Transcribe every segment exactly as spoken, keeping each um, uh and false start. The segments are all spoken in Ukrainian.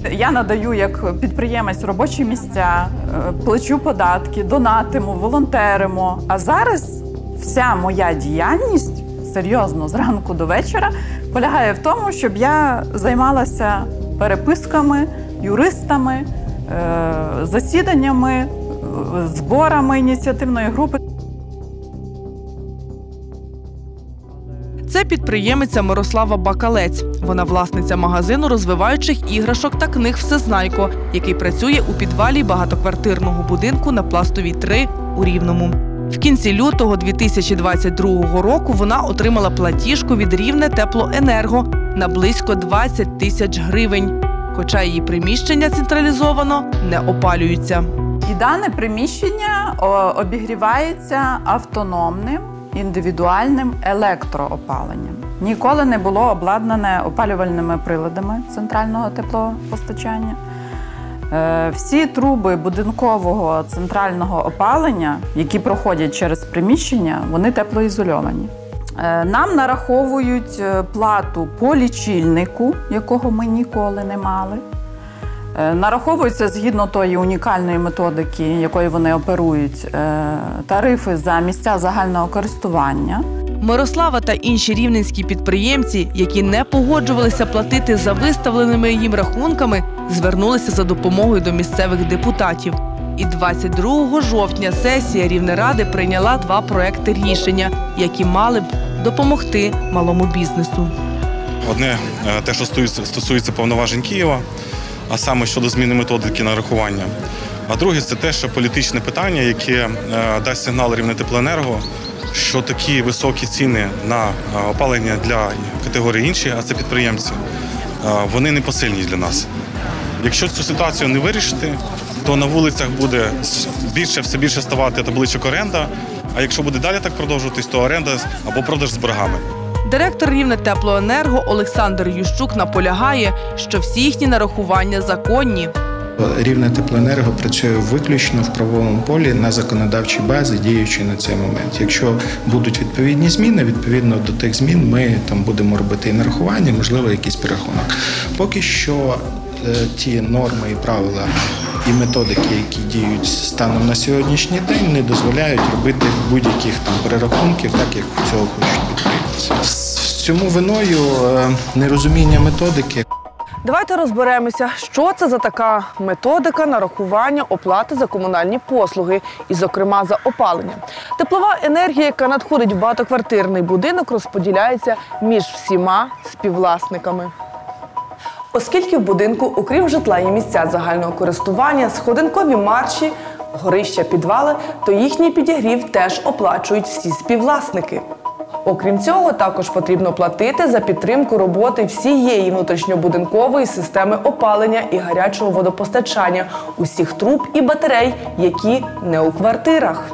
Я надаю як підприємець робочі місця, плачу податки, донатиму, волонтеримо. А зараз вся моя діяльність, серйозно, зранку до вечора, полягає в тому, щоб я займалася переписками, юристами, засіданнями, зборами ініціативної групи. Це підприємиця Мирослава Бакалець. Вона власниця магазину розвиваючих іграшок та книг «Всезнайко», який працює у підвалі багатоквартирного будинку на Пластовій, три у Рівному. В кінці лютого дві тисячі двадцять другого року вона отримала платіжку від Рівне Теплоенерго на близько двадцять тисяч гривень. Хоча її приміщення централізовано не опалюються. І дане приміщення обігрівається автономним, індивідуальним електроопаленням. Ніколи не було обладнане опалювальними приладами центрального теплопостачання. Всі труби будинкового центрального опалення, які проходять через приміщення, вони теплоізольовані. Нам нараховують плату по лічильнику, якого ми ніколи не мали. Нараховуються згідно тої унікальної методики, якою вони оперують, тарифи за місця загального користування. Мирослава та інші рівненські підприємці, які не погоджувалися платити за виставленими їм рахунками, звернулися за допомогою до місцевих депутатів. І двадцять другого жовтня сесія Рівнеради прийняла два проекти рішення, які мали б допомогти малому бізнесу. Одне – те, що стосується повноважень Києва, а саме щодо зміни методики нарахування. А друге – це те, що політичне питання, яке дасть сигнал Рівнетеплоенерго, що такі високі ціни на опалення для категорії інші, а це підприємці, вони непосильні для нас. Якщо цю ситуацію не вирішити, то на вулицях буде більше, все більше ставати табличок оренда, а якщо буде далі так продовжуватись, то оренда або продаж з боргами. Директор Рівнетеплоенерго Олександр Ющук наполягає, що всі їхні нарахування законні. Рівнетеплоенерго працює виключно в правовому полі на законодавчій базі, діючи на цей момент. Якщо будуть відповідні зміни, відповідно до тих змін ми там будемо робити і нарахування, можливо, якийсь перерахунок. Поки що е, ті норми і правила і методики, які діють станом на сьогоднішній день, не дозволяють робити будь-яких там перерахунків, так як цього хочуть підприємці. В цьому виною е, нерозуміння методики. Давайте розберемося, що це за така методика нарахування оплати за комунальні послуги, і, зокрема, за опалення. Теплова енергія, яка надходить в багатоквартирний будинок, розподіляється між всіма співвласниками. Оскільки в будинку, окрім житла, є місця загального користування, сходинкові марші, горища, підвали, то їхній підігрів теж оплачують всі співвласники. Окрім цього, також потрібно платити за підтримку роботи всієї внутрішньобудинкової системи опалення і гарячого водопостачання, усіх труб і батарей, які не у квартирах.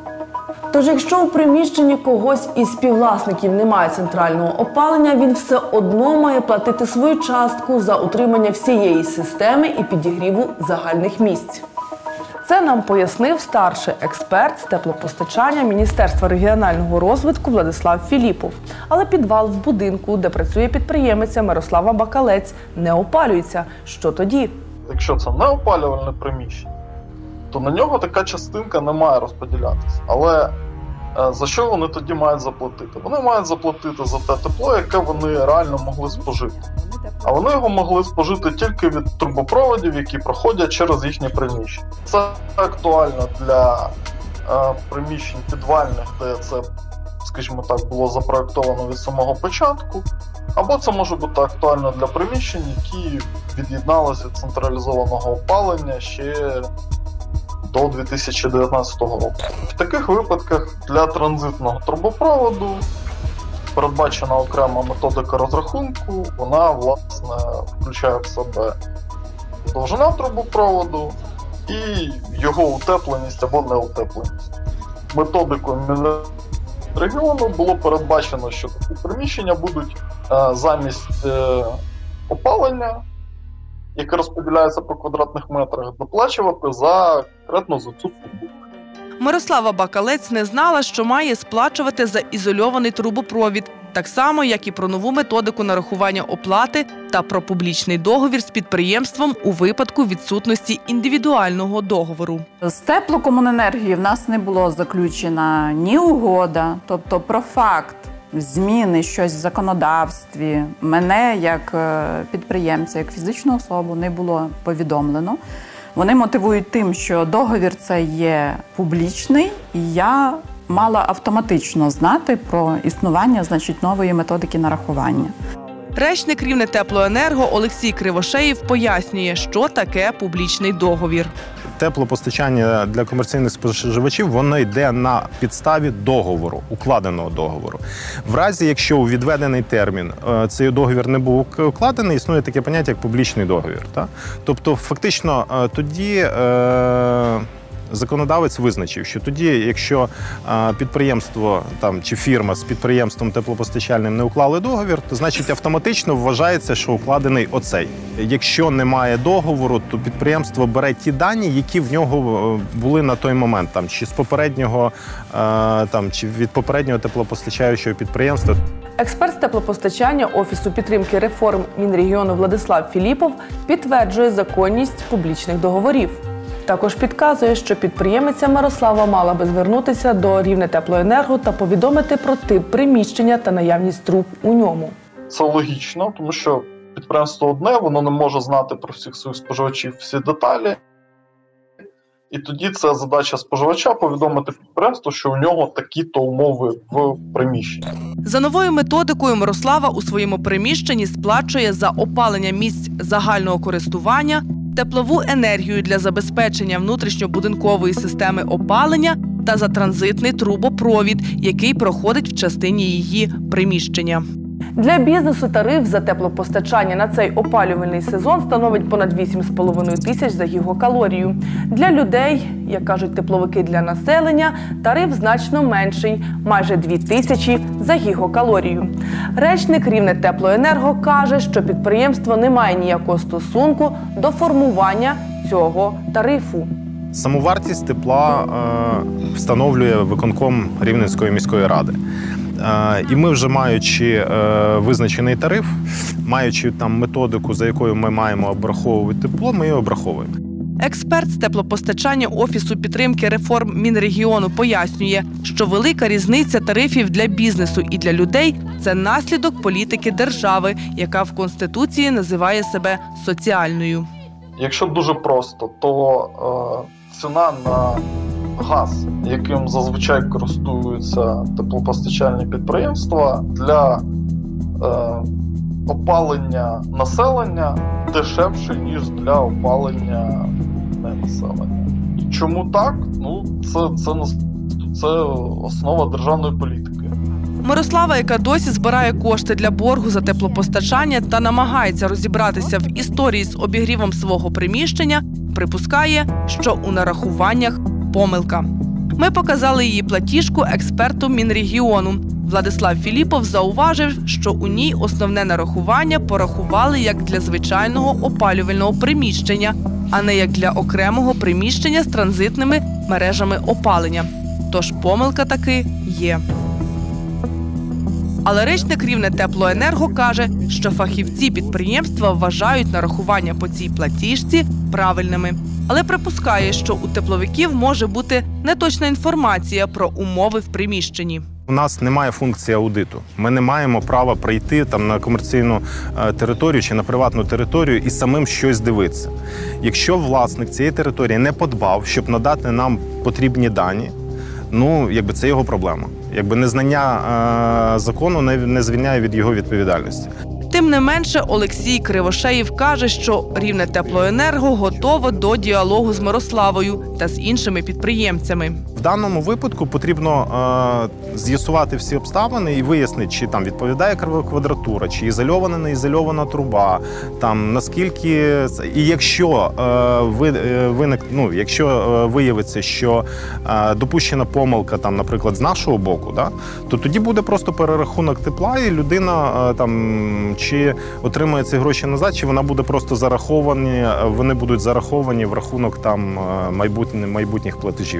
Тож, якщо у приміщенні когось із співвласників немає центрального опалення, він все одно має платити свою частку за утримання всієї системи і підігріву загальних місць. Це нам пояснив старший експерт з теплопостачання Міністерства регіонального розвитку Владислав Філіпов. Але підвал в будинку, де працює підприємиця Мирослава Бакалець, не опалюється. Що тоді? Якщо це не опалювальне приміщення, то на нього така частинка не має розподілятися. Але е, за що вони тоді мають заплатити? Вони мають заплатити за те тепло, яке вони реально могли спожити. А вони його могли спожити тільки від трубопроводів, які проходять через їхнє приміщення. Це актуально для е, приміщень підвальних, де це, скажімо так, було запроектовано від самого початку. Або це може бути актуально для приміщень, які від'єдналися від централізованого опалення ще до дві тисячі дев'ятнадцятого року. В таких випадках для транзитного трубопроводу передбачена окрема методика розрахунку, вона, власне, включає в себе довжина трубопроводу і його утепленість або неутепленість. Методикою Мінрегіону було передбачено, що такі приміщення будуть е, замість е, опалення, яке розподіляється по квадратних метрах, доплачувати за конкретно за цю трубу. Мирослава Бакалець не знала, що має сплачувати за ізольований трубопровід. Так само, як і про нову методику нарахування оплати та про публічний договір з підприємством у випадку відсутності індивідуального договору. З теплокомуненергії в нас не було заключена ні угода, тобто про факт зміни щось в законодавстві мене як підприємця, як фізичну особу не було повідомлено. Вони мотивують тим, що договір це є публічний, і я мала автоматично знати про існування, значить, нової методики нарахування. Речник Рівнетеплоенерго Олексій Кривошеєв пояснює, що таке публічний договір. Теплопостачання для комерційних споживачів, воно йде на підставі договору, укладеного договору. В разі, якщо у відведений термін цей договір не був укладений, існує таке поняття, як публічний договір. Так? Тобто, фактично, тоді е законодавець визначив, що тоді, якщо підприємство там, чи фірма з підприємством теплопостачальним не уклали договір, то значить автоматично вважається, що укладений оцей. Якщо немає договору, то підприємство бере ті дані, які в нього були на той момент, там, чи з попереднього, там, чи від попереднього теплопостачаючого підприємства. Експерт з теплопостачання Офісу підтримки реформ Мінрегіону Владислав Філіпов підтверджує законність публічних договорів. Також підказує, що підприємиця Мирослава мала би звернутися до Рівнетеплоенерго та повідомити про тип приміщення та наявність труб у ньому. Це логічно, тому що підприємство одне, воно не може знати про всіх своїх споживачів всі деталі. І тоді це задача споживача повідомити підприємству, що у нього такі-то умови в приміщенні. За новою методикою Мирослава у своєму приміщенні сплачує за опалення місць загального користування, теплову енергію для забезпечення внутрішньобудинкової системи опалення та за транзитний трубопровід, який проходить в частині її приміщення. Для бізнесу тариф за теплопостачання на цей опалювальний сезон становить понад вісім з половиною тисяч за гігакалорію. Для людей, як кажуть тепловики для населення, тариф значно менший – майже дві тисячі за гігакалорію. Речник Рівнетеплоенерго каже, що підприємство не має ніякого стосунку до формування цього тарифу. Самовартість тепла е, встановлює виконком Рівненської міської ради. І ми вже маючи е, визначений тариф, маючи там методику, за якою ми маємо обраховувати тепло, ми її обраховуємо. Експерт з теплопостачання Офісу підтримки реформ Мінрегіону пояснює, що велика різниця тарифів для бізнесу і для людей – це наслідок політики держави, яка в Конституції називає себе соціальною. Якщо дуже просто, то е, ціна на газ, яким зазвичай користуються теплопостачальні підприємства, для е, опалення населення дешевший, ніж для опалення ненаселення. Чому так? Ну, це, це, це основа державної політики. Мирослава, яка досі збирає кошти для боргу за теплопостачання та намагається розібратися в історії з обігрівом свого приміщення, припускає, що у нарахуваннях помилка. Ми показали її платіжку експерту Мінрегіону. Владислав Філіпов зауважив, що у ній основне нарахування порахували як для звичайного опалювального приміщення, а не як для окремого приміщення з транзитними мережами опалення. Тож помилка таки є. Але речник Рівнетеплоенерго каже, що фахівці підприємства вважають нарахування по цій платіжці правильними. Але припускає, що у тепловиків може бути неточна інформація про умови в приміщенні. У нас немає функції аудиту. Ми не маємо права прийти там на комерційну територію чи на приватну територію і самим щось дивитися. Якщо власник цієї території не подбав, щоб надати нам потрібні дані, ну, якби це його проблема. Якби незнання е, закону не, не звільняє від його відповідальності. Тим не менше, Олексій Кривошеєв каже, що Рівнетеплоенерго готово до діалогу з Мирославою та з іншими підприємцями. В даному випадку потрібно е, з'ясувати всі обставини і вияснити, чи там відповідає квадратура, чи ізольована, не ізольована труба, там наскільки і якщо е, ви, е, виник, ну, якщо е, виявиться, що е, допущена помилка, там, наприклад, з нашого боку, да, то тоді буде просто перерахунок тепла, і людина е, там чи отримує ці гроші назад, чи вона буде просто зараховані, вони будуть зараховані в рахунок там майбутніх, майбутніх платежів.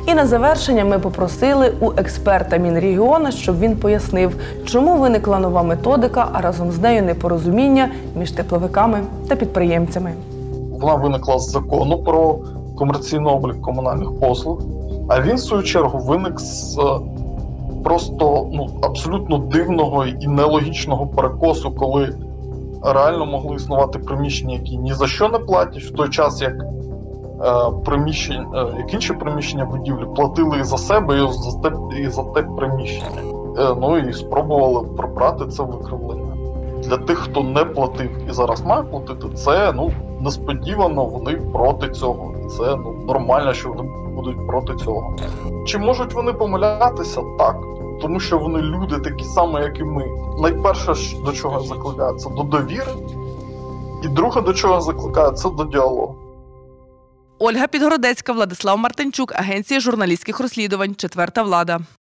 І на завершення ми попросили у експерта Мінрегіону, щоб він пояснив, чому виникла нова методика, а разом з нею непорозуміння між тепловиками та підприємцями. Вона виникла з закону про комерційний облік комунальних послуг, а він, в свою чергу, виник з просто ну, абсолютно дивного і нелогічного перекосу, коли реально могли існувати приміщення, які ні за що не платять, в той час як е, приміщення, е, як інші приміщення будівлі платили і за себе, і за те, і за те приміщення. Е, ну і спробували прибрати це викривлення. Для тих, хто не платив і зараз має платити, це ну несподівано вони проти цього. Це ну нормально, що вони будуть проти цього. Чи можуть вони помилятися? Так. Тому що вони люди такі самі, як і ми. Найперше, до чого я закликаю, це до довіри. І друге, до чого я закликаю, це до діалогу. Ольга Підгородецька, Владислав Мартинчук, Агенція журналістських розслідувань «Четверта влада».